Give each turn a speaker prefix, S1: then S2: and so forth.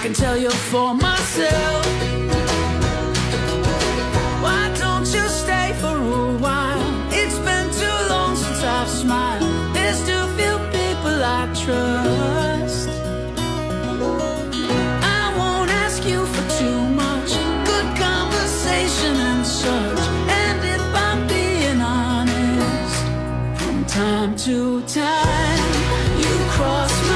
S1: can tell you for myself. Why don't you stay for a while? It's been too long since I've smiled. There's too few people I trust. I won't ask you for too much, good conversation and such. And if I'm being honest, from time to time you cross my